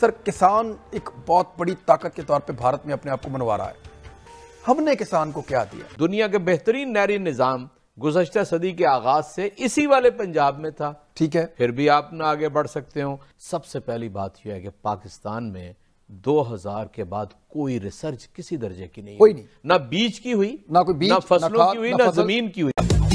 Sir, किसान एक बहुत बड़ी ताकत के तौर पे भारत में अपने आप को मनवा रहा है। हमने किसान को क्या दिया? दुनिया के बेहतरीन नहरी निजाम गुज़श्ता सदी के आगाज से इसी वाले पंजाब में था। ठीक है, फिर भी आप ना आगे बढ़ सकते हो। सबसे पहली बात यह है कि पाकिस्तान में 2000 के बाद कोई रिसर्च किसी दर्जे की नहीं, कोई नहीं, ना बीज की हुई, ना कोई बीज, ना फसलों की हुई, ना जमीन की हुई।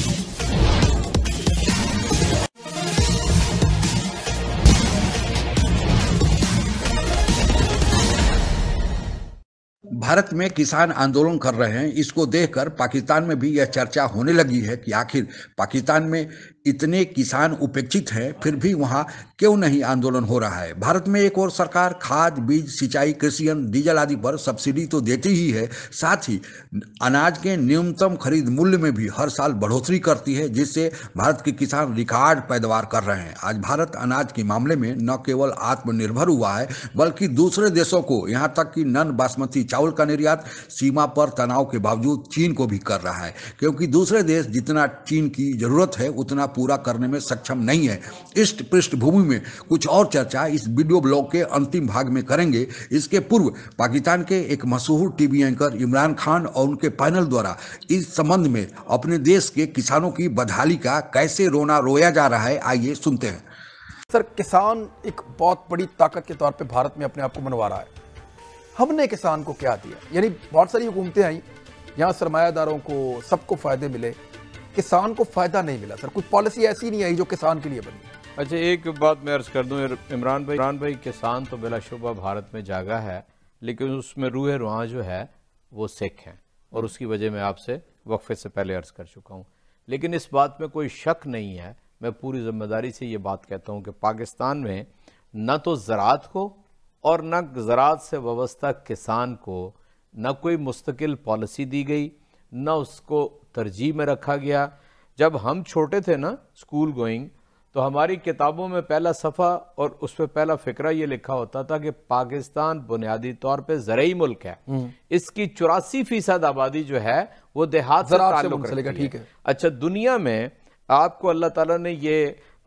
भारत में किसान आंदोलन कर रहे हैं। इसको देखकर पाकिस्तान में भी यह चर्चा होने लगी है कि आखिर पाकिस्तान में इतने किसान उपेक्षित हैं, फिर भी वहां क्यों नहीं आंदोलन हो रहा है। भारत में एक और सरकार खाद, बीज, सिंचाई, कृषि यंत्र, डीजल आदि पर सब्सिडी तो देती ही है, साथ ही अनाज के न्यूनतम खरीद मूल्य में भी हर साल बढ़ोतरी करती है, जिससे भारत के किसान रिकॉर्ड पैदावार कर रहे हैं। आज भारत अनाज के मामले में न केवल आत्मनिर्भर हुआ है, बल्कि दूसरे देशों को, यहाँ तक कि नन बासमती चावल का निर्यात सीमा पर तनाव के बावजूद चीन को भी कर रहा है, क्योंकि दूसरे देश जितना चीन की जरूरत है उतना पूरा करने में सक्षम नहीं है। इस पृष्ठभूमि में कुछ और चर्चा इस वीडियो ब्लॉग के अंतिम भाग में करेंगे। इसके पूर्व पाकिस्तान के एक मशहूर टीवी एंकर इमरान खान और उनके पैनल द्वारा इस संबंध में अपने देश के किसानों की बदहाली का कैसे रोना रोया जा रहा है, आइए सुनते हैं। सर, किसान एक बहुत बड़ी ताकत के तौर पे भारत में अपने आप को मनवा रहा है। हमने किसान को क्या दिया? यानी बहुत सारी हुकूमतें आई, यहाँ सरमायादारों को, सबको फायदे मिले, किसान को फायदा नहीं मिला। सर, कुछ पॉलिसी ऐसी नहीं आई जो किसान के लिए बनी। अच्छा, एक बात मैं अर्ज कर दूं इमरान भाई, किसान तो बिलाशुबा भारत में जागा है, लेकिन उसमें रूह रुआं जो है वो सिख है, और उसकी वजह मैं आपसे वक्फे से पहले अर्ज कर चुका हूँ। लेकिन इस बात में कोई शक नहीं है, मैं पूरी जिम्मेदारी से ये बात कहता हूँ कि पाकिस्तान में न तो ज़राअत को और न ज़राअत से वाबस्ता किसान को न कोई मुस्तकिल पॉलिसी दी गई, न उसको तरजीह में रखा गया। जब हम छोटे थे ना, स्कूल गोइंग, तो हमारी किताबों में पहला सफ़ा और उस पर पहला फ़िक्रा ये लिखा होता था कि पाकिस्तान बुनियादी तौर पे ज़रई मुल्क है। इसकी 84% आबादी जो है वो देहात से ताल्लुक रखती है। ठीक है। अच्छा, दुनिया में आपको अल्लाह ताला ने ये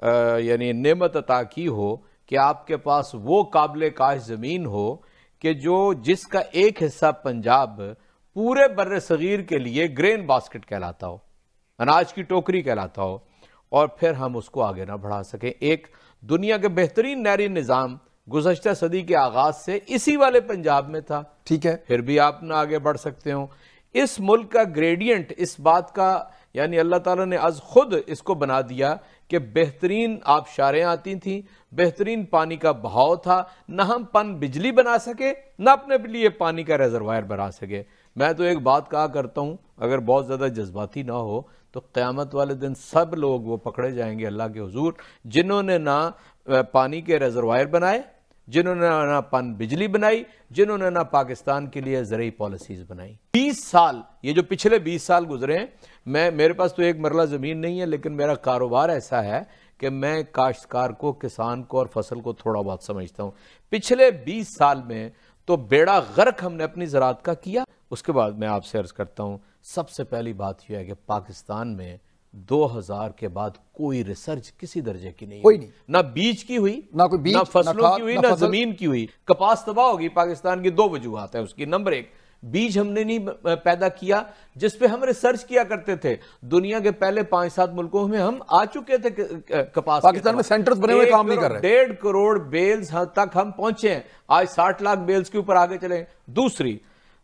यानी नेमत अता की हो कि आपके पास वो काबिल काश ज़मीन हो कि जिसका एक हिस्सा पंजाब पूरे बर्रे सगीर के लिए ग्रेन बास्केट कहलाता हो, अनाज की टोकरी कहलाता हो, और फिर हम उसको आगे ना बढ़ा सकें। एक दुनिया के बेहतरीन नहरी निज़ाम गुज़श्ता सदी के आगाज से इसी वाले पंजाब में था। ठीक है, फिर भी आप ना आगे बढ़ सकते हो। इस मुल्क का ग्रेडियंट इस बात का, यानी अल्लाह ताला ने आज खुद इसको बना दिया कि बेहतरीन आबशारें आती थीं, बेहतरीन पानी का बहाव था, न हम पन बिजली बना सके, न अपने लिए पानी का रिजर्वायर बना सके। मैं तो एक बात कहा करता हूँ, अगर बहुत ज़्यादा जज्बाती ना हो तो क़यामत वाले दिन सब लोग वो पकड़े जाएंगे अल्लाह के हुजूर, जिन्होंने ना पानी के रिजर्वायर बनाए, जिन्होंने ना पन बिजली बनाई, जिन्होंने ना पाकिस्तान के लिए ज़रई पॉलिसीज़ बनाई। 20 साल, ये जो पिछले 20 साल गुजरे हैं, मेरे पास तो एक मरला ज़मीन नहीं है, लेकिन मेरा कारोबार ऐसा है कि मैं काश्तकार को, किसान को और फसल को थोड़ा बहुत समझता हूँ। पिछले 20 साल में तो बेड़ा गर्क हमने अपनी ज़राअत का किया। उसके बाद मैं आपसे अर्ज़ करता हूँ, सबसे पहली बात यह है कि पाकिस्तान में 2000 के बाद कोई रिसर्च किसी दर्जे की नहीं, कोई नहीं, ना बीज की हुई, ना कोई बीज, ना फसलों की हुई, ना जमीन की हुई। कपास तबाह होगी पाकिस्तान की, 2 वजूहात है उसकी। नंबर 1, बीज हमने नहीं पैदा किया जिस पे हम रिसर्च किया करते थे। दुनिया के पहले 5-7 मुल्कों में हम आ चुके थे कपास। पाकिस्तान में सेंटर्स बने हुए काम नहीं कर रहे। 1.5 करोड़ बेल्स तक हम पहुंचे हैं, आज 60 लाख बेल्स के ऊपर आगे चले। दूसरी,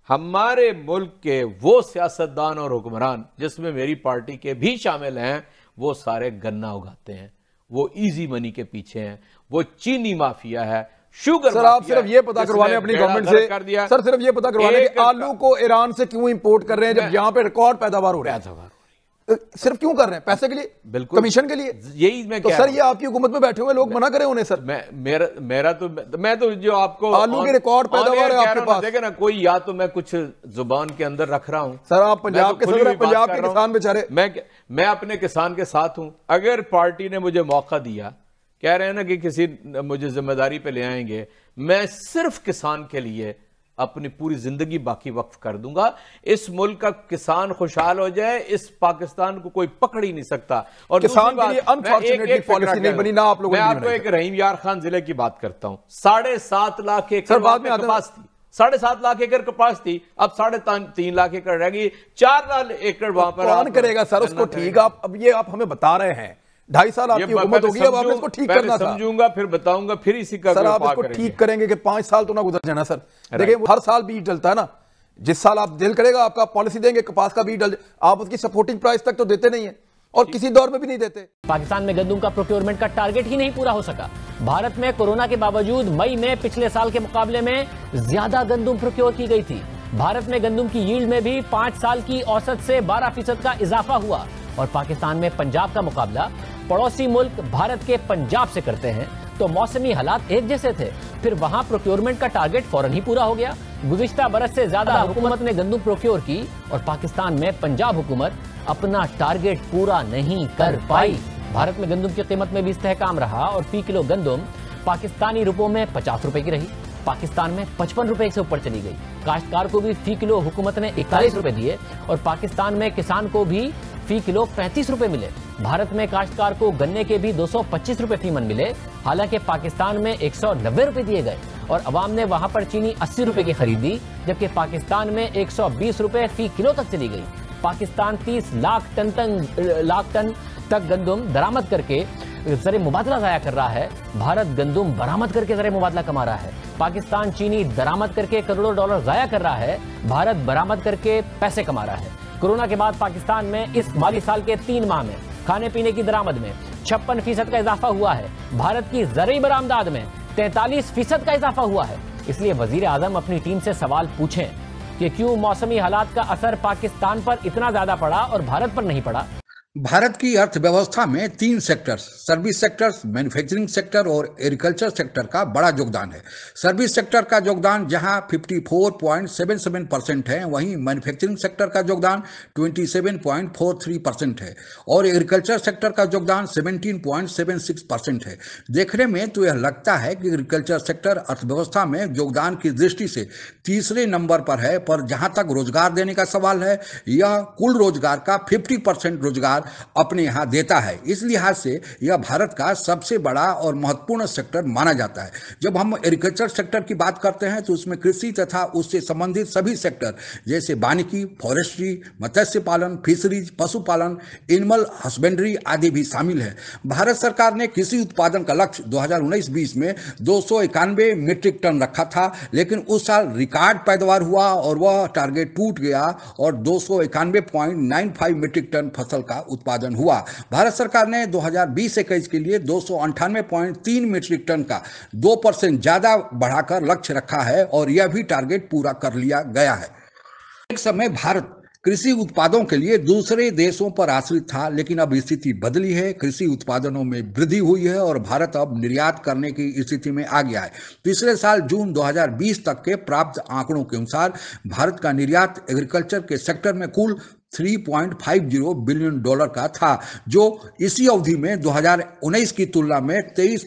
हमारे मुल्क के वो सियासतदान और हुक्मरान, जिसमें मेरी पार्टी के भी शामिल हैं, वो सारे गन्ना उगाते हैं, वो इजी मनी के पीछे हैं, वो चीनी माफिया है, शुगर। सर, आप सिर्फ ये पता करवाने अपनी गवर्नमेंट से कर दिया। सर, सिर्फ ये पता करवाने कि आलू को ईरान से क्यों इंपोर्ट कर रहे हैं जब यहाँ पे रिकॉर्ड पैदावार हो रहा है? सिर्फ क्यों कर रहे हैं? पैसे के लिए, बिल्कुल, कमीशन के लिए। यही मैं तो सर, ये आपकी हुकूमत में बैठे हुए लोग मना करें उन्हें? सर, मैं तो जो आपको आलू के रिकॉर्ड पैदावार है आपके पास, देखे ना कोई, या तो मैं कुछ जुबान के अंदर रख रहा हूं। सर, आप पंजाब के सदर, पंजाब के किसान बेचारे। मैं अपने किसान के साथ हूं। अगर पार्टी ने मुझे मौका दिया, कह रहे हैं ना कि किसी मुझे जिम्मेदारी पे ले आएंगे, मैं सिर्फ किसान के लिए अपनी पूरी जिंदगी बाकी वक्फ कर दूंगा। इस मुल्क का किसान खुशहाल हो जाए, इस पाकिस्तान को कोई पकड़ ही नहीं सकता। और किसान के लिए अनफॉर्चुनेटली पॉलिसी नहीं बनी ना आप लोगों ने। मैं आपको एक रहीम यार खान जिले की बात करता हूं, 7.5 लाख एकड़ बाद में कपास थी, 7.5 लाख एकड़ कपास थी, अब 3.5 लाख एकड़ रह गई, 4 लाख एकड़ वहां पर कौन करेगा सर उसको ठीक। आप अब ये आप हमें बता रहे हैं 2.5 साल आपकी हुकूमत होगी, अब आपने इसको ठीक करना था। समझूंगा फिर बताऊंगा, फिर इसी का सर आप इसको ठीक करेंगे कि 5 साल तो ना गुजर जाना सर। देखिए हर साल बीज डलता है ना, जिस साल आप दिल करेगा आपका पॉलिसी देंगे कपास का बीज डल, आप उसकी सपोर्टिंग प्राइस तक तो देते नहीं है और किसी दौर में भी नहीं देते। पाकिस्तान में गंदम का प्रोक्योरमेंट का टारगेट ही नहीं पूरा हो सका। भारत में कोरोना के बावजूद मई में पिछले साल के मुकाबले में ज्यादा गंदम प्रोक्योर की गई थी। भारत में गंदम की यील्ड में भी 5 साल की औसत से 12% का इजाफा हुआ। और पाकिस्तान में पंजाब का मुकाबला पड़ोसी मुल्क भारत के पंजाब से करते हैं तो मौसमी हालात एक जैसे थे, फिर वहां प्रोक्योरमेंट का टारगेट फौरन ही पूरा हो गया। गुज़िश्ता बरस से ज्यादा हुकूमत ने गंदम प्रोक्योर की और पाकिस्तान में पंजाब हुकूमत अपना टारगेट पूरा नहीं कर पाई। भारत में गंदम की कीमत में भी इस्तेहकाम रहा और फी किलो गंदम पाकिस्तानी रुपयों में 50 रुपए की रही, पाकिस्तान में 55 रुपए से ऊपर चली गई। काश्तकार को भी फी किलो हुकूमत ने 41 रुपए दिए और पाकिस्तान में किसान को भी फी किलो 35 रुपए मिले। भारत में काश्तकार को गन्ने के भी 225 रुपए फी मन मिले, हालांकि पाकिस्तान में 190 रुपए दिए गए और अवाम ने वहां पर चीनी 80 रुपए की खरीदी, जबकि पाकिस्तान में 120 रुपए फी किलो तक चली गई। पाकिस्तान 30 लाख टन तक गंदम दरामद करके ज़र मुबादला ज़ाया कर रहा है, भारत गंदम बरामद करके ज़र मुबादला कमा रहा है। पाकिस्तान चीनी दरामद करके करोड़ों डॉलर ज़ाया कर रहा है, भारत बरामद करके पैसे कमा रहा है। कोरोना के बाद पाकिस्तान में इस माली साल के 3 माह में खाने पीने की दरामद में 56% का इजाफा हुआ है। भारत की ज़रूरी बरामदात में 43% का इजाफा हुआ है। इसलिए वजीर आजम अपनी टीम से सवाल पूछें कि क्यों मौसमी हालात का असर पाकिस्तान पर इतना ज्यादा पड़ा और भारत पर नहीं पड़ा। भारत की अर्थव्यवस्था में 3 sectors, service sector, manufacturing sector और एग्रीकल्चर सेक्टर का बड़ा योगदान है। सर्विस सेक्टर का योगदान जहां 54.77% है, वहीं मैन्युफैक्चरिंग सेक्टर का योगदान 27.43% है और एग्रीकल्चर सेक्टर का योगदान 17.76% है। देखने में तो यह लगता है कि एग्रीकल्चर सेक्टर अर्थव्यवस्था में योगदान की दृष्टि से तीसरे नंबर पर है, पर जहां तक रोजगार देने का सवाल है, यह कुल रोजगार का 50% रोजगार अपने यहां देता है। इस लिहाज से यह भारत का सबसे बड़ा और महत्वपूर्ण सेक्टर माना जाता है। जब हम एग्रीकल्चर सेक्टर की बात करते हैं तो उसमें कृषि तथा उससे संबंधित सभी सेक्टर जैसे वानिकी, फॉरेस्ट्री, मत्स्य पालन, फिशरीज, पशुपालन, एनिमल हस्बेंड्री आदि भी शामिल है। भारत सरकार ने कृषि उत्पादन का लक्ष्य 2019-20 में 291 मीट्रिक टन रखा था, लेकिन उस साल रिकॉर्ड पैदावार हुआ और वह टारगेट टूट गया और 291.95 मीट्रिक टन फसल का उत्पादन हुआ। भारत सरकार ने 2020-21 के लिए 298.3 मीट्रिक टन का 2% ज्यादा बढ़ाकर लक्ष्य रखा है और यह भी टारगेट पूरा कर लिया गया है। एक समय भारत कृषि उत्पादों के लिए दूसरे देशों पर आश्रित था, लेकिन अब स्थिति बदली है। कृषि उत्पादनों में वृद्धि हुई है और भारत अब निर्यात करने की स्थिति में आ गया है। पिछले साल जून 2020 तक के प्राप्त आंकड़ों के अनुसार भारत का निर्यात एग्रीकल्चर के सेक्टर में कुल $3.50 बिलियन का था, जो इसी अवधि में 2019 की तुलना में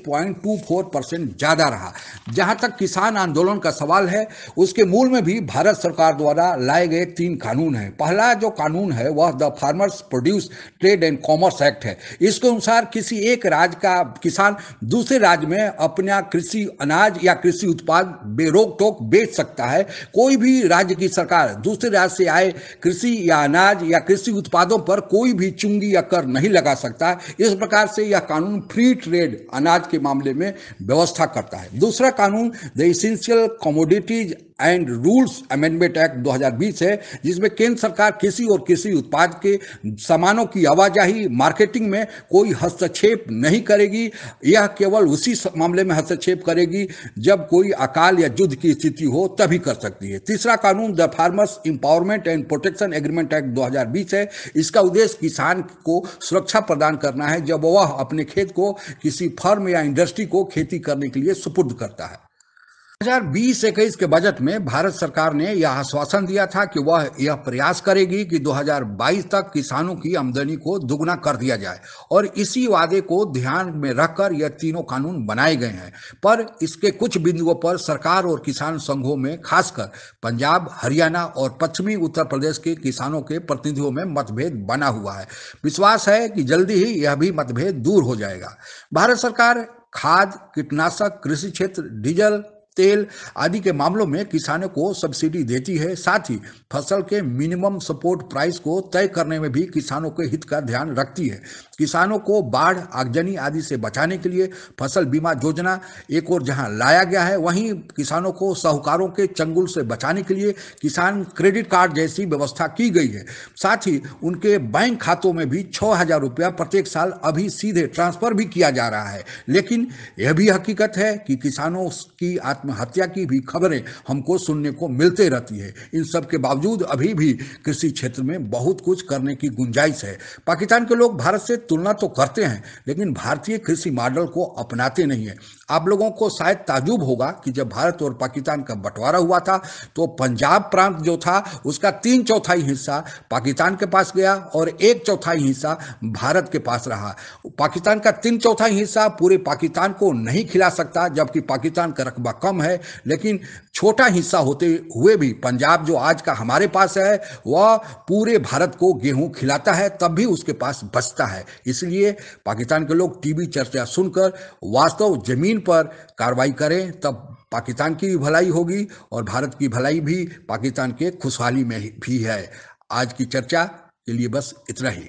23.24% ज्यादा रहा। जहां तक किसान आंदोलन का सवाल है, उसके मूल में भी भारत सरकार द्वारा लाए गए 3 कानून हैं। पहला जो कानून है वह the farmers produce trade and commerce act है। इसके अनुसार किसी एक राज्य का किसान दूसरे राज्य में अपना कृषि अनाज या कृषि उत्पाद बेरोक टोक बेच सकता है। कोई भी राज्य की सरकार दूसरे राज्य से आए कृषि या अनाज या कृषि उत्पादों पर कोई भी चुंगी या कर नहीं लगा सकता। इस प्रकार से यह कानून फ्री ट्रेड अनाज के मामले में व्यवस्था करता है। दूसरा कानून the essential commodities and rules amendment act 2020 है, जिसमें केंद्र सरकार कृषि और कृषि उत्पाद के सामानों की आवाजाही मार्केटिंग में कोई हस्तक्षेप नहीं करेगी। यह केवल उसी मामले में हस्तक्षेप करेगी जब कोई अकाल या युद्ध की स्थिति हो, तभी कर सकती है। तीसरा कानून the farmers empowerment and protection agreement act 2020 है। इसका उद्देश्य किसान को सुरक्षा प्रदान करना है जब वह अपने खेत को किसी फर्म या इंडस्ट्री को खेती करने के लिए सुपुर्द करता है। 2020-21 के बजट में भारत सरकार ने यह आश्वासन दिया था कि वह यह प्रयास करेगी कि 2022 तक किसानों की आमदनी को दुगना कर दिया जाए और इसी वादे को ध्यान में रखकर यह तीनों कानून बनाए गए हैं। पर इसके कुछ बिंदुओं पर सरकार और किसान संघों में खासकर पंजाब, हरियाणा और पश्चिमी उत्तर प्रदेश के किसानों के प्रतिनिधियों में मतभेद बना हुआ है। विश्वास है कि जल्दी ही यह भी मतभेद दूर हो जाएगा। भारत सरकार खाद, कीटनाशक, कृषि क्षेत्र, डीजल, तेल आदि के मामलों में किसानों को सब्सिडी देती है। साथ ही फसल के मिनिमम सपोर्ट प्राइस को तय करने में भी किसानों के हित का ध्यान रखती है। किसानों को बाढ़, आगजनी आदि से बचाने के लिए फसल बीमा योजना एक और जहां लाया गया है, वहीं किसानों को साहूकारों के चंगुल से बचाने के लिए किसान क्रेडिट कार्ड जैसी व्यवस्था की गई है। साथ ही उनके बैंक खातों में भी 6,000 रुपया प्रत्येक साल अभी सीधे ट्रांसफर भी किया जा रहा है। लेकिन यह भी हकीकत है कि किसानों की आत्महत्या की भी खबरें हमको सुनने को मिलते रहती है। इन सब के बावजूद अभी भी कृषि क्षेत्र में बहुत कुछ करने की गुंजाइश है। पाकिस्तान के लोग भारत से तुलना तो करते हैं, लेकिन भारतीय कृषि मॉडल को अपनाते नहीं है। आप लोगों को शायद ताजुब होगा कि जब भारत और पाकिस्तान का बंटवारा हुआ था तो पंजाब प्रांत जो था उसका 3/4 हिस्सा पाकिस्तान के पास गया और 1/4 हिस्सा भारत के पास रहा। पाकिस्तान का 3/4 हिस्सा पूरे पाकिस्तान को नहीं खिला सकता, जबकि पाकिस्तान का रकबा कम है, लेकिन छोटा हिस्सा होते हुए भी पंजाब जो आज का हमारे पास है वह पूरे भारत को गेहूं खिलाता है, तब भी उसके पास बचता है। इसलिए पाकिस्तान के लोग टीवी चर्चा सुनकर वास्तव जमीन पर कार्रवाई करें, तब पाकिस्तान की भी भलाई होगी और भारत की भलाई भी पाकिस्तान के खुशहाली में भी है। आज की चर्चा के लिए बस इतना ही।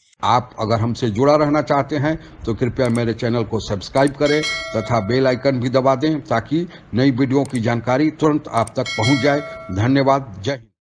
आप अगर हमसे जुड़ा रहना चाहते हैं तो कृपया मेरे चैनल को सब्सक्राइब करें तथा बेल आइकन भी दबा दें ताकि नई वीडियो की जानकारी तुरंत आप तक पहुंच जाए। धन्यवाद। जय हिंद।